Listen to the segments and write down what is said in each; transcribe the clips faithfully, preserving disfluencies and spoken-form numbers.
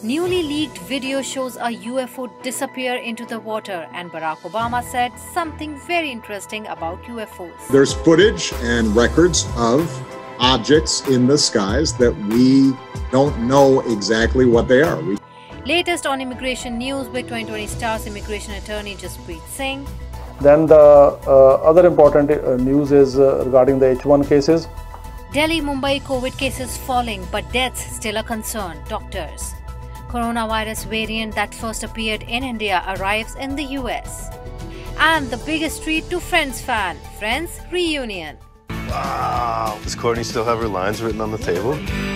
Newly leaked video shows a U F O disappear into the water, and Barack Obama said something very interesting about U F Os. There's footage and records of objects in the skies that we don't know exactly what they are. We Latest on immigration news with twenty twenty Stars immigration attorney Jaspreet Singh. Then the uh, other important uh, news is uh, regarding the H one cases. Delhi, Mumbai COVID cases falling, but deaths still a concern, doctors. Coronavirus variant that first appeared in India arrives in the U S. And the biggest treat to Friends fan, Friends reunion. Wow! Does Courtney still have her lines written on the table?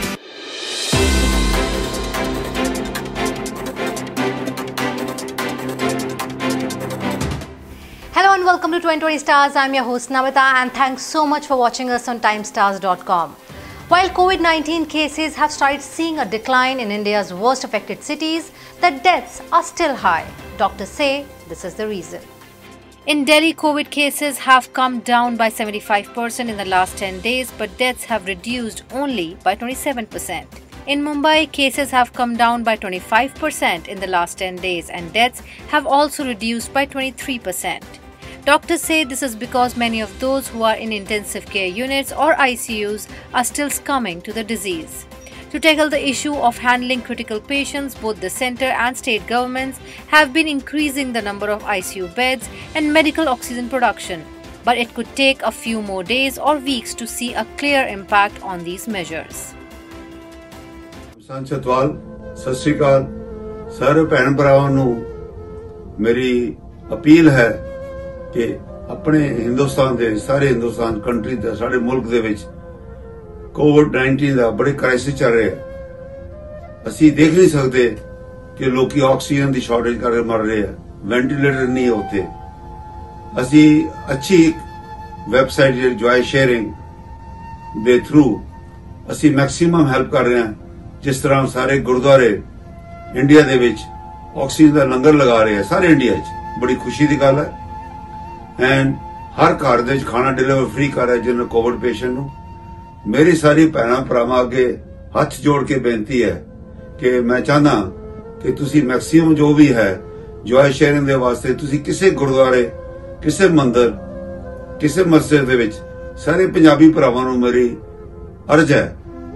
Hello and welcome to twenty twenty Stars. I'm your host Namita and thanks so much for watching us on timestars dot com. While COVID nineteen cases have started seeing a decline in India's worst affected cities, the deaths are still high. Doctors say this is the reason. In Delhi, COVID cases have come down by seventy-five percent in the last ten days, but deaths have reduced only by twenty-seven percent. In Mumbai, cases have come down by twenty-five percent in the last ten days and deaths have also reduced by twenty-three percent. Doctors say this is because many of those who are in intensive care units or I C Us are still succumbing to the disease. To tackle the issue of handling critical patients, both the centre and state governments have been increasing the number of I C U beds and medical oxygen production. But it could take a few more days or weeks to see a clear impact on these measures. संचतवाल सत श्री अकाल सारे भैन भरावां नूं मेरी appeal है कि अपने हिंदुस्तान दे सारे हिंदुस्तान कंट्री दे सारे मुल्क दे विच कोविड नाइनटीन दा बड़े क्राइसिस चल रहे हैं। असी देख नहीं सकते कि लोग ऑक्सीजन की शॉर्टेज करके मर रहे हैं, वेंटिलेटर नहीं होते। असी अच्छी वेबसाइट जॉय शेयरिंग दे थ्रू असी मैक्सिमम हेल्प कर रहे हैं। जिस तरह सारे गुरुद्वारे इंडिया दे विच ऑक्सीजन का लंगर लगा रहे हैं सारे इंडिया च, बड़ी खुशी की गल है। एंड हर घर दे खाना डिलीवर फ्री कर रहा है जिन्हें कोविड पेशेंट नूं। मेरी सारी भैणां भरावां अगे हथ जोड़ के बेनती है कि मैं चाहना कि तुसी मैक्सिमम जो भी है जॉय शेयरिंग दे वास्ते तुसी किसी गुरुद्वारे, किसी मंदिर, किसी मस्जिद दे विच सारे पंजाबी भरावां नूं मेरी अर्ज है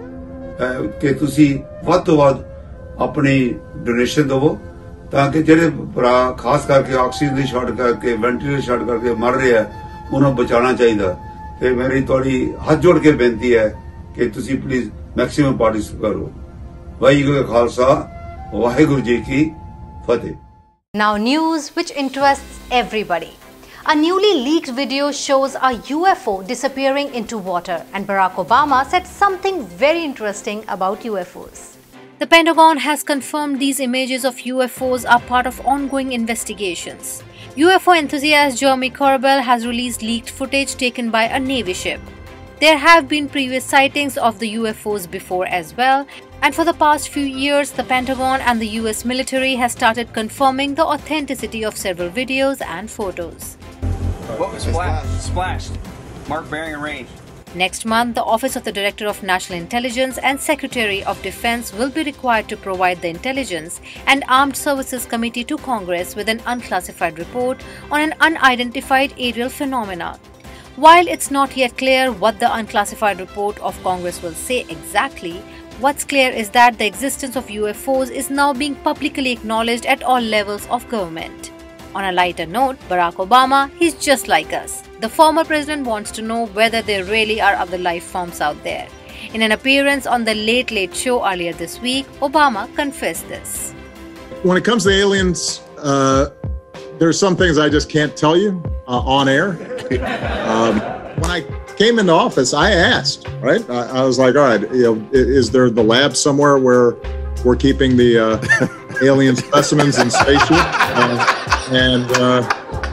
कि तुसी वध तो वध अपनी डोनेशन दवो ताकि जेडे भरा खास करके ऑक्सीजन की शॉर्ट करके वेंटिलेटर शॉर्ट करके मर रहे हैं उन्हें बचाना चाहिए। तो मेरी थोड़ी हाथ जोड़ के बेनती है कि तुसी प्लीज मैक्सिमम पार्टिसिपेट करो। वाहिगुरू का खालसा वाहिगुरू जी की फतेह। Now news which interests everybody. A newly leaked video shows a U F O disappearing into water, and Barack Obama said something very interesting about U F Os. The Pentagon has confirmed these images of U F Os are part of ongoing investigations. U F O enthusiast Jeremy Corbell has released leaked footage taken by a Navy ship. There have been previous sightings of the U F Os before as well, and for the past few years, the Pentagon and the U S military has started confirming the authenticity of several videos and photos. What was splashed? Splashed. Mark bearing and range. Next month, the Office of the Director of National Intelligence and Secretary of Defense will be required to provide the Intelligence and Armed Services Committee to Congress with an unclassified report on an unidentified aerial phenomena. While it's not yet clear what the unclassified report of Congress will say exactly, what's clear is that the existence of U F Os is now being publicly acknowledged at all levels of government. On a lighter note, Barack Obama, he's just like us. The former president wants to know whether there really are other life forms out there. In an appearance on the Late Late Show earlier this week, Obama confessed this. When it comes to aliens, uh, there's some things I just can't tell you uh, on air. um, when I came into office, I asked, right? I, I was like, all right, you know, is there the lab somewhere where we're keeping the uh, alien specimens in spaceship? Uh, and, uh,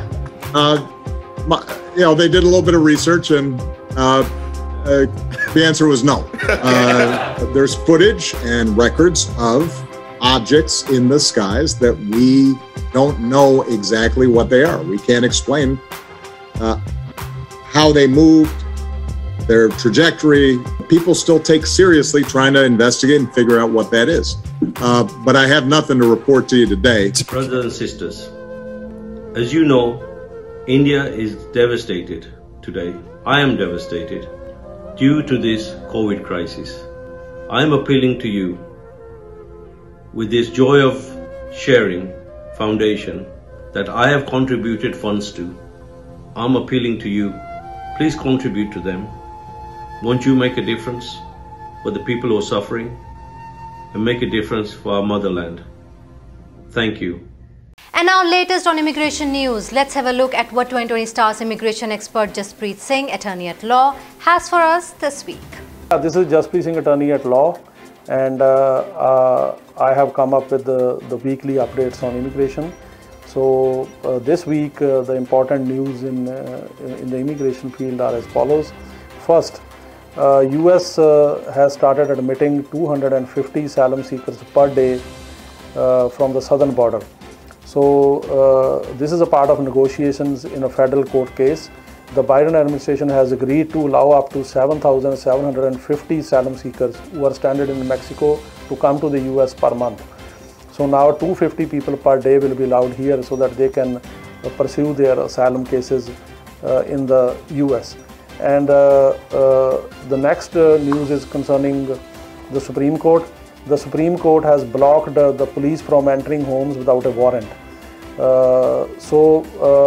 uh, my, you know, they did a little bit of research and uh, uh, the answer was no. Uh, there's footage and records of objects in the skies that we don't know exactly what they are. We can't explain uh, how they moved, their trajectory. People still take seriously trying to investigate and figure out what that is. Uh, but I have nothing to report to you today. Brothers and sisters, as you know, India is devastated today. I am devastated due to this COVID crisis. I am appealing to you with this Joy of Sharing Foundation that I have contributed funds to. I'm appealing to you, please contribute to them. Won't you make a difference for the people who are suffering and make a difference for our motherland? Thank you. And now latest on immigration news. Let's have a look at what twenty twenty Stars immigration expert Jaspreet Singh, attorney at law, has for us this week. Uh, this is Jaspreet Singh, attorney at law, and uh, uh, I have come up with the, the weekly updates on immigration. So uh, this week uh, the important news in, uh, in the immigration field are as follows. First, uh, U S uh, has started admitting two hundred fifty asylum seekers per day uh, from the southern border. So uh, this is a part of negotiations in a federal court case. The Biden administration has agreed to allow up to seven thousand seven hundred fifty asylum seekers who are stranded in Mexico to come to the U S per month. So now two hundred fifty people per day will be allowed here so that they can uh, pursue their asylum cases uh, in the U S. And uh, uh, the next uh, news is concerning the Supreme Court. The Supreme Court has blocked uh, the police from entering homes without a warrant. Uh, so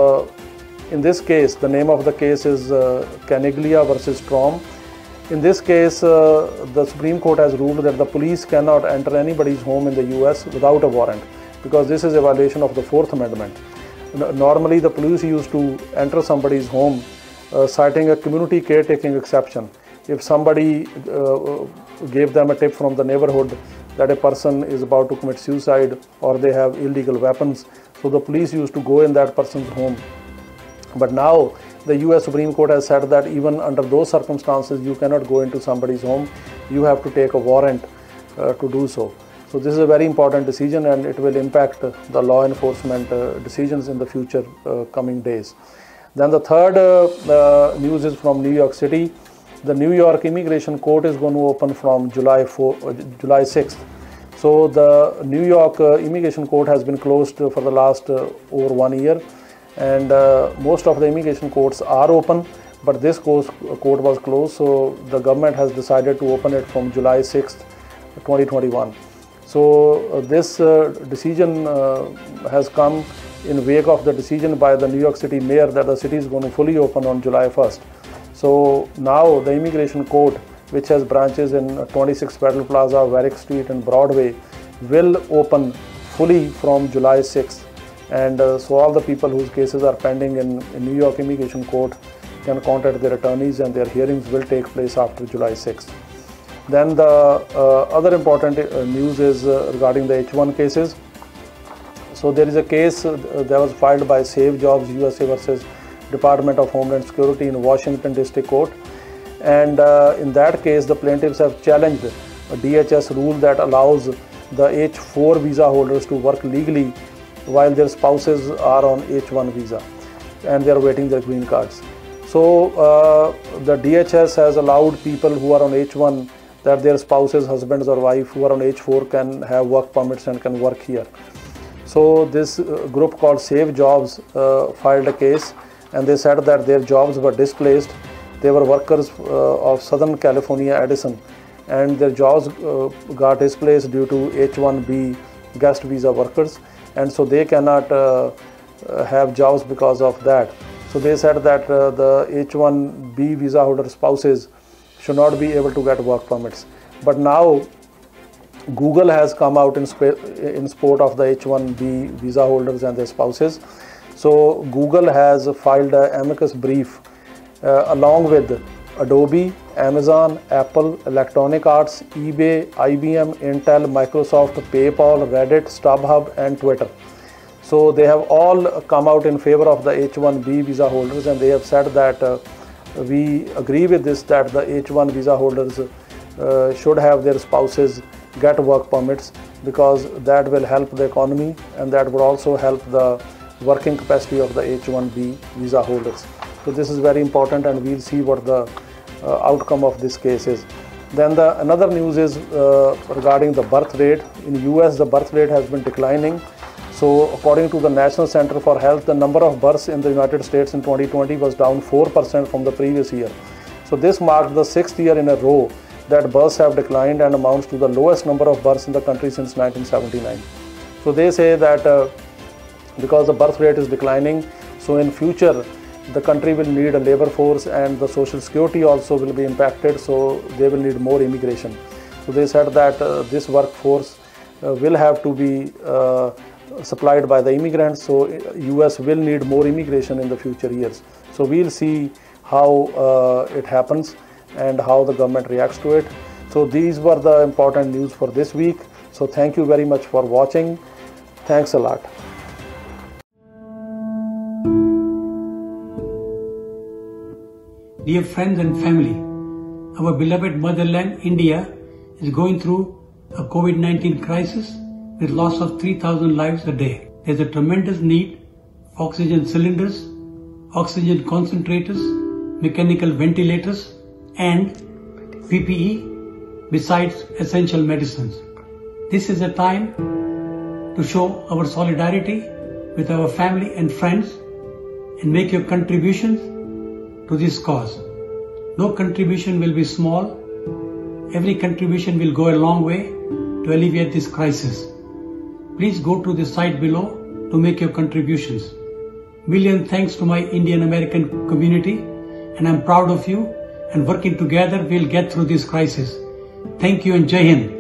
uh, in this case, the name of the case is uh, Caniglia versus Strom. In this case, uh, the Supreme Court has ruled that the police cannot enter anybody's home in the U S without a warrant, because this is a violation of the Fourth Amendment. Normally, the police used to enter somebody's home uh, citing a community caretaking exception. If somebody uh, gave them a tip from the neighborhood that a person is about to commit suicide or they have illegal weapons, so the police used to go in that person's home. But now the U S Supreme Court has said that even under those circumstances, you cannot go into somebody's home. You have to take a warrant uh, to do so. So this is a very important decision, and it will impact uh, the law enforcement uh, decisions in the future uh, coming days. Then the third uh, uh, news is from New York City. The New York Immigration Court is going to open from July fourth, uh, July sixth. So the New York uh, Immigration Court has been closed uh, for the last uh, over one year. And uh, most of the immigration courts are open, but this court was closed, so the government has decided to open it from July sixth, twenty twenty-one. So uh, this uh, decision uh, has come in wake of the decision by the New York City mayor that the city is going to fully open on July first. So now the immigration court, which has branches in twenty-six Federal Plaza, Varick Street and Broadway, will open fully from July sixth. And uh, so all the people whose cases are pending in, in New York Immigration Court can contact their attorneys, and their hearings will take place after July sixth. Then the uh, other important uh, news is uh, regarding the H one cases. So there is a case uh, that was filed by Save Jobs U S A versus Department of Homeland Security in Washington District Court. And uh, in that case, the plaintiffs have challenged a D H S rule that allows the H four visa holders to work legally while their spouses are on H one visa and they are waiting their green cards. So uh, the D H S has allowed people who are on H one that their spouses, husbands or wife who are on H four can have work permits and can work here. So this uh, group called Save Jobs uh, filed a case, and they said that their jobs were displaced. They were workers uh, of Southern California Edison, and their jobs uh, got displaced due to H one B guest visa workers, and so they cannot uh, have jobs because of that. So they said that uh, the H one B visa holder spouses should not be able to get work permits. But now Google has come out in, in support of the H one B visa holders and their spouses. So Google has filed an amicus brief uh, along with Adobe, Amazon, Apple, Electronic Arts, eBay, I B M, Intel, Microsoft, PayPal, Reddit, StubHub and Twitter. So they have all come out in favor of the H one B visa holders, and they have said that uh, we agree with this, that the H one visa holders uh, should have their spouses get work permits, because that will help the economy and that would also help the working capacity of the H one B visa holders. So this is very important, and we'll see what the uh, outcome of this case is. Then the another news is uh, regarding the birth rate. In U S, the birth rate has been declining. So according to the National Center for Health, the number of births in the United States in twenty twenty was down four percent from the previous year. So this marked the sixth year in a row that births have declined and amounts to the lowest number of births in the country since nineteen seventy-nine. So they say that uh, because the birth rate is declining, so in future the country will need a labor force and the social security also will be impacted, so they will need more immigration. So they said that uh, this workforce uh, will have to be uh, supplied by the immigrants, so U S will need more immigration in the future years. So we'll see how uh, it happens and how the government reacts to it. So these were the important news for this week. So thank you very much for watching. Thanks a lot. Dear friends and family, our beloved motherland, India, is going through a COVID nineteen crisis with loss of three thousand lives a day. There's a tremendous need for oxygen cylinders, oxygen concentrators, mechanical ventilators, and P P E, besides essential medicines. This is a time to show our solidarity with our family and friends and make your contributions to this cause. No contribution will be small. Every contribution will go a long way to alleviate this crisis. Please go to the site below to make your contributions. Million thanks to my Indian American community, and I'm proud of you, and working together we'll get through this crisis. Thank you and Jai Hind.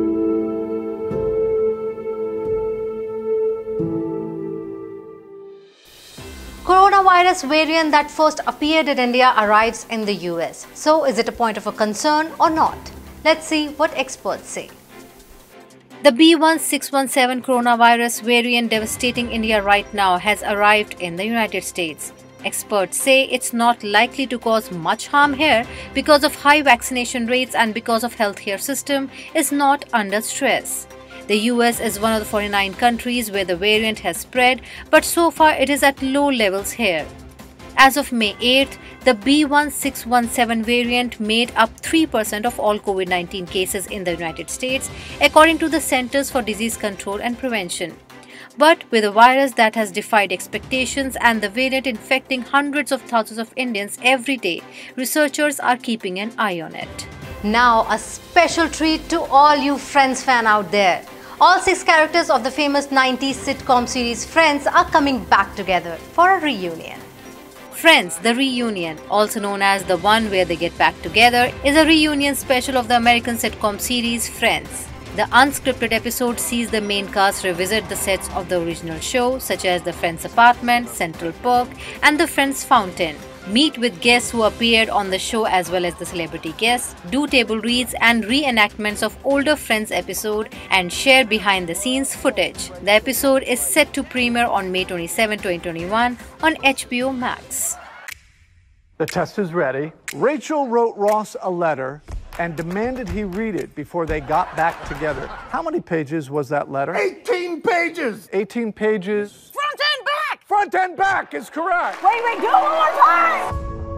Coronavirus variant that first appeared in India arrives in the U S. So is it a point of a concern or not? Let's see what experts say. The B one six one seven coronavirus variant devastating India right now has arrived in the United States. Experts say it's not likely to cause much harm here because of high vaccination rates and because of healthcare system is not under stress. The U S is one of the forty-nine countries where the variant has spread, but so far it is at low levels here. As of May eighth, the B one six one seven variant made up three percent of all COVID nineteen cases in the United States, according to the Centers for Disease Control and Prevention. But with a virus that has defied expectations and the variant infecting hundreds of thousands of Indians every day, researchers are keeping an eye on it. Now, a special treat to all you Friends fan out there. All six characters of the famous nineties sitcom series Friends are coming back together for a reunion. Friends, The Reunion, also known as The One Where They Get Back Together, is a reunion special of the American sitcom series Friends. The unscripted episode sees the main cast revisit the sets of the original show, such as the Friends apartment, Central Park, and the Friends fountain. Meet with guests who appeared on the show as well as the celebrity guests, do table reads and reenactments of older Friends episode, and share behind-the-scenes footage. The episode is set to premiere on May twenty-seventh, twenty twenty-one on H B O Max. The test is ready. Rachel wrote Ross a letter and demanded he read it before they got back together. How many pages was that letter? eighteen pages! eighteen pages. Front and back! Front and back is correct. Wait, wait, do it one more time!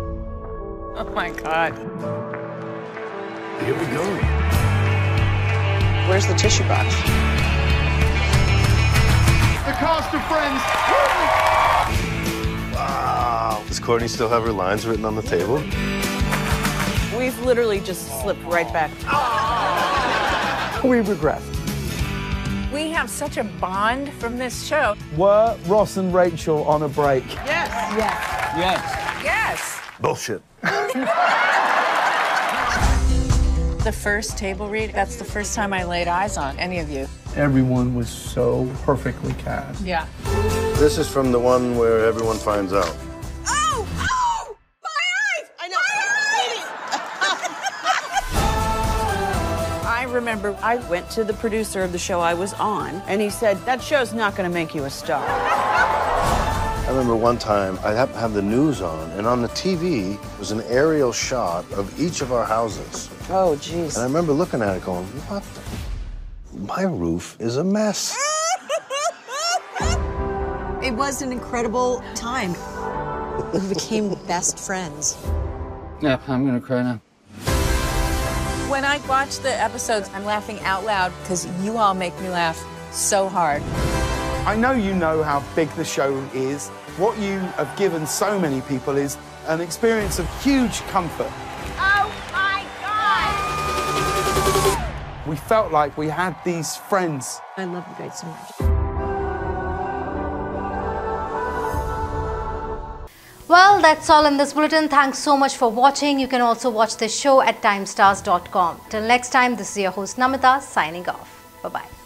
Oh my God. Here we go. Where's the tissue box? The cast of Friends. Wow. Does Courtney still have her lines written on the table? We've literally just slipped right back. We regret. We have such a bond from this show. Were Ross and Rachel on a break? Yes. Yes. Yes. Yes. Bullshit. The first table read, that's the first time I laid eyes on any of you. Everyone was so perfectly cast. Yeah. This is from the one where everyone finds out. Oh! Oh! My eyes! I know. I remember I went to the producer of the show I was on, and he said, that show's not going to make you a star. I remember one time I happened to have the news on, and on the T V was an aerial shot of each of our houses. Oh, jeez. And I remember looking at it going, what the? My roof is a mess. It was an incredible time. We became best friends. Yeah, I'm gonna cry now. When I watch the episodes, I'm laughing out loud because you all make me laugh so hard. I know you know how big the show is. What you have given so many people is an experience of huge comfort. Oh my God! We felt like we had these friends. I love you guys so much. Well, that's all in this bulletin. Thanks so much for watching. You can also watch this show at timestars dot com. Till next time, this is your host Namita signing off. Bye-bye.